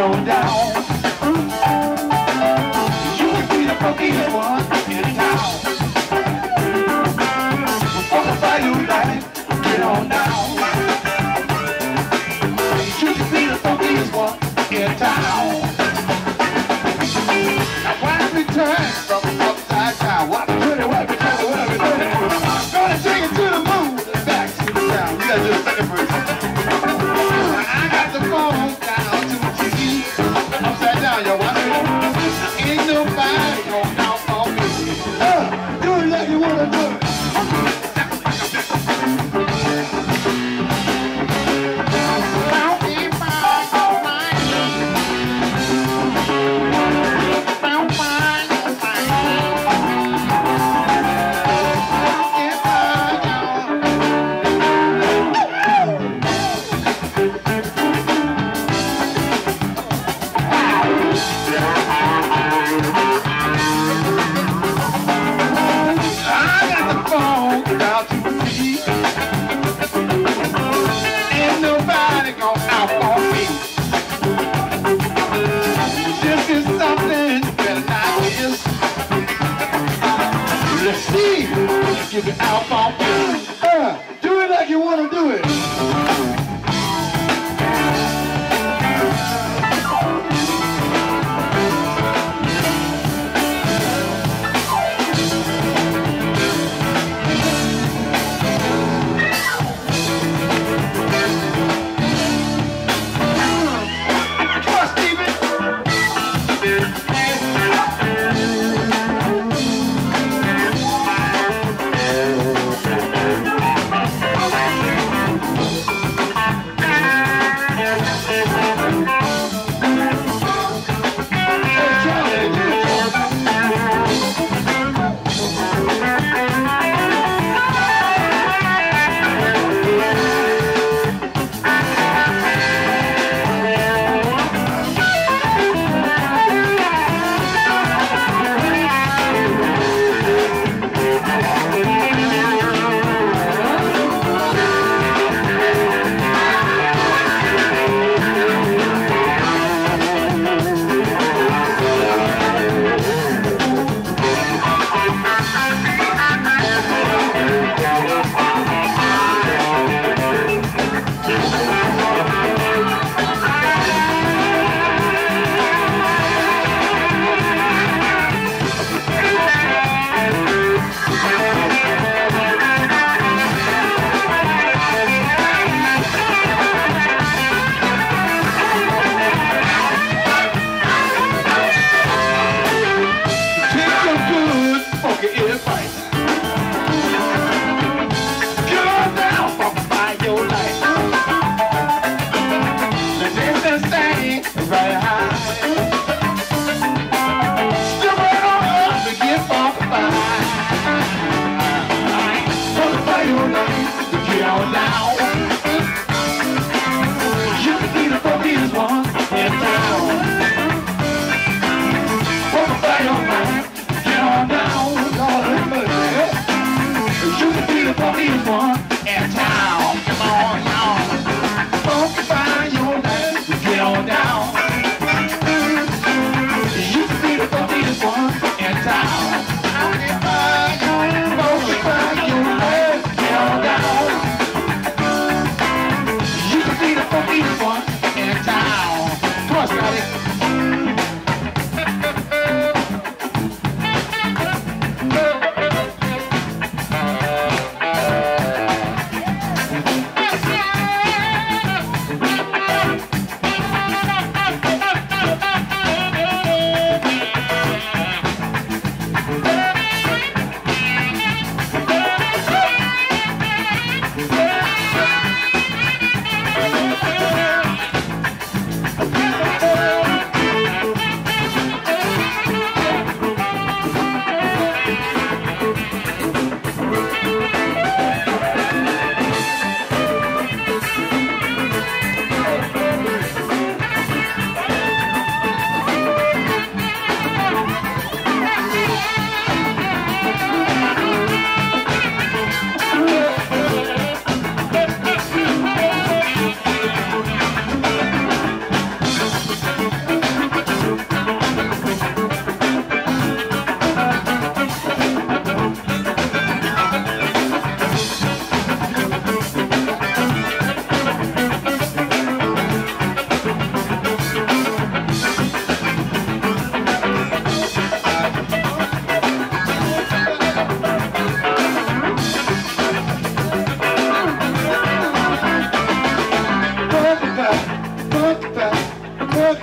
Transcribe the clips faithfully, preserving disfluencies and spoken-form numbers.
on down. You can be the funkiest one in town. Fuck about your life, get on down. You can be the funkiest one in town. Now watch me turn from upside down. Watch me turn it, watch me turn it, watch me turn it. Gonna take it to the moon and back to the town. You gotta do a second verse. I got the phone down to the T V. Upside down, y'all watch me. Ain't nobody gonna count on me. Uh, do it like you wanna do it. Give it out on you. Uh, do it like you want to do it.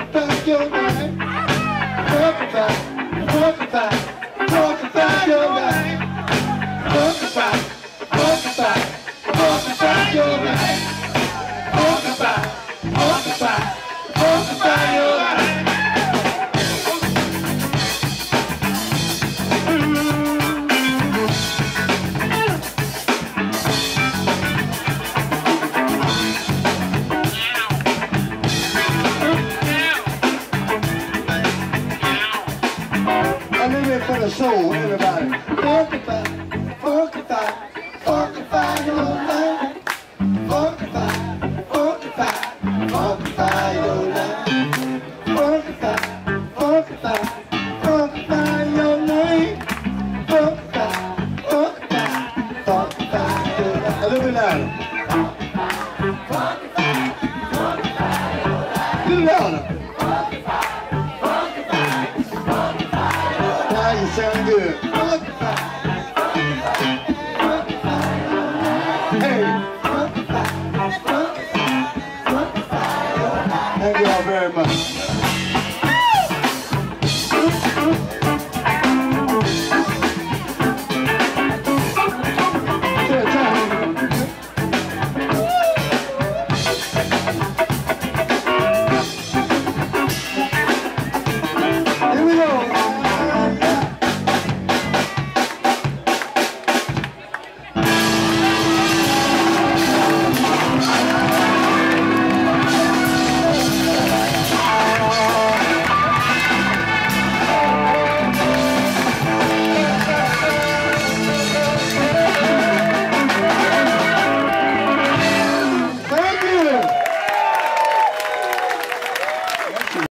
funkify your life. Funkify, funkify, funkify your life. Funkify, funkify, funkify your life. Funkify, funkify, funkify your life. For the soul, everybody. Funkify, funkify, funkify your life. Funkify, funkify, funkify your life. Funkify, funkify, funkify your life. Funkify, funkify, funkify your life. A little bit louder. Funkify, funkify your life. A little louder. You sound good. Hey. Thank you all very much.